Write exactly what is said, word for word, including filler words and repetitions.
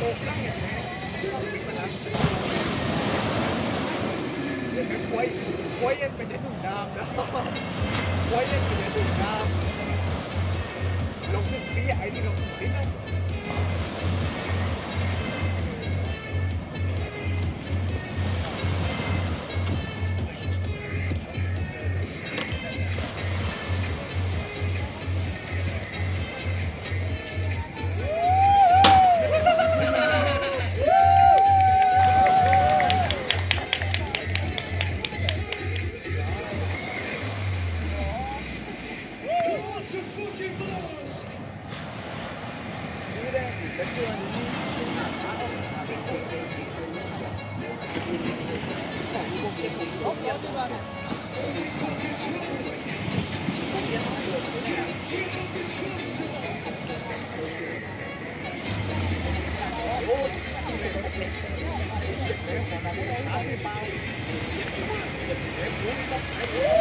quay quay em phải đến vùng Nam đó, quay em phải đến vùng Nam, lồng những cái ấy đi lồng tí này. Hãy subscribe cho kênh Ghiền Mì Gõ để không bỏ lỡ những video hấp dẫn.